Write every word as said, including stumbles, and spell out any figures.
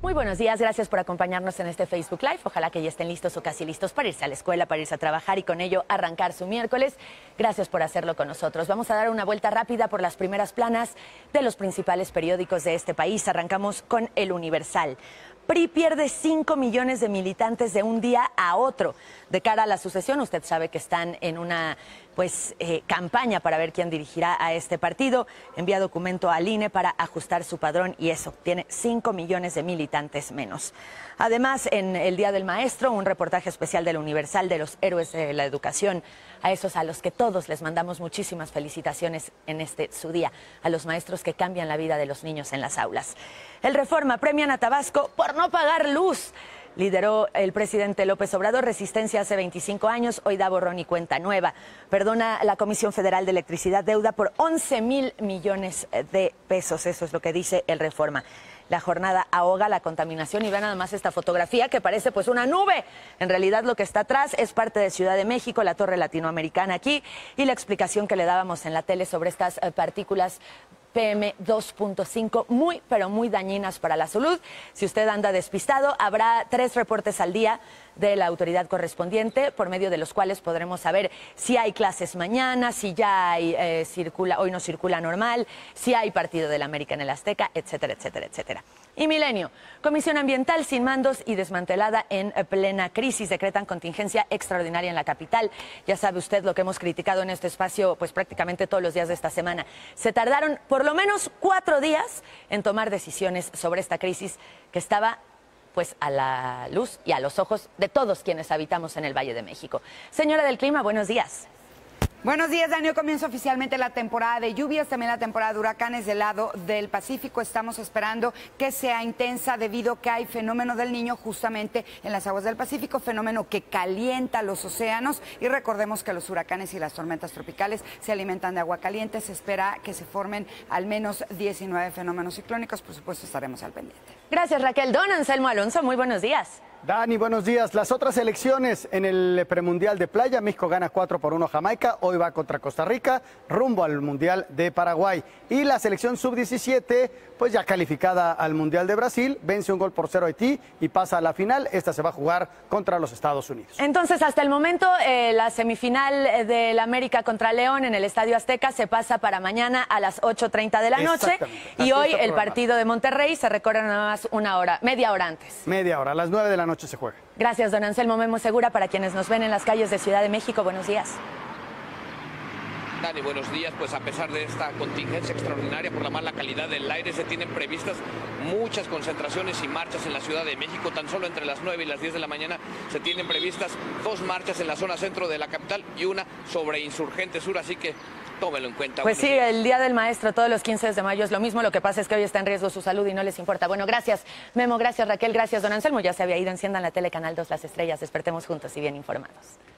Muy buenos días, gracias por acompañarnos en este Facebook Live. Ojalá que ya estén listos o casi listos para irse a la escuela, para irse a trabajar y con ello arrancar su miércoles. Gracias por hacerlo con nosotros. Vamos a dar una vuelta rápida por las primeras planas de los principales periódicos de este país. Arrancamos con El Universal. P R I pierde cinco millones de militantes de un día a otro. De cara a la sucesión, usted sabe que están en una pues eh, campaña para ver quién dirigirá a este partido. Envía documento al I N E para ajustar su padrón y eso, tiene cinco millones de militantes menos. Además, en el Día del Maestro, un reportaje especial del Universal de los héroes de la educación, a esos a los que todos les mandamos muchísimas felicitaciones en este su día, a los maestros que cambian la vida de los niños en las aulas. El Reforma premian a Tabasco por no pagar luz. Lideró el presidente López Obrador resistencia hace veinticinco años, hoy da borrón y cuenta nueva. Perdona la Comisión Federal de Electricidad deuda por once mil millones de pesos, eso es lo que dice el Reforma. La jornada ahoga la contaminación y vean nada más esta fotografía que parece pues una nube. En realidad lo que está atrás es parte de Ciudad de México, la torre latinoamericana aquí y la explicación que le dábamos en la tele sobre estas eh, partículas P M dos punto cinco, muy, pero muy dañinas para la salud. Si usted anda despistado, habrá tres reportes al día de la autoridad correspondiente, por medio de los cuales podremos saber si hay clases mañana, si ya hay, eh, circula, hoy no circula normal, si hay partido del América en el Azteca, etcétera, etcétera, etcétera. Y Milenio, Comisión Ambiental sin mandos y desmantelada en plena crisis, decretan contingencia extraordinaria en la capital. Ya sabe usted lo que hemos criticado en este espacio, pues prácticamente todos los días de esta semana. Se tardaron por lo menos cuatro días en tomar decisiones sobre esta crisis que estaba pues a la luz y a los ojos de todos quienes habitamos en el Valle de México. Señora del Clima, buenos días. Buenos días, Dani. Comienza oficialmente la temporada de lluvias, también la temporada de huracanes del lado del Pacífico. Estamos esperando que sea intensa debido a que hay fenómeno del Niño justamente en las aguas del Pacífico, fenómeno que calienta los océanos y recordemos que los huracanes y las tormentas tropicales se alimentan de agua caliente. Se espera que se formen al menos diecinueve fenómenos ciclónicos. Por supuesto, estaremos al pendiente. Gracias, Raquel. Don Anselmo Alonso, muy buenos días. Dani, buenos días. Las otras elecciones en el premundial de playa, México gana cuatro por uno a Jamaica, hoy va contra Costa Rica, rumbo al mundial de Paraguay. Y la selección sub diecisiete, pues ya calificada al mundial de Brasil, vence un gol por cero a Haití y pasa a la final. Esta se va a jugar contra los Estados Unidos. Entonces, hasta el momento, eh, la semifinal del América contra León en el Estadio Azteca se pasa para mañana a las ocho treinta de la noche. Y hoy el partido de Monterrey se recorre nada más una hora, media hora antes. Media hora, a las nueve de la noche se juega. Gracias, don Anselmo Memo Segura. Para quienes nos ven en las calles de Ciudad de México, buenos días. Dani, buenos días. Pues a pesar de esta contingencia extraordinaria por la mala calidad del aire, se tienen previstas muchas concentraciones y marchas en la Ciudad de México. Tan solo entre las nueve y las diez de la mañana se tienen previstas dos marchas en la zona centro de la capital y una sobre Insurgente Sur, así que tómelo en cuenta. Pues sí, el Día del Maestro todos los quince de mayo es lo mismo, lo que pasa es que hoy está en riesgo su salud y no les importa. Bueno, gracias Memo, gracias Raquel, gracias don Anselmo. Ya se había ido, enciendan la tele, Canal dos, Las Estrellas, despertemos juntos y bien informados.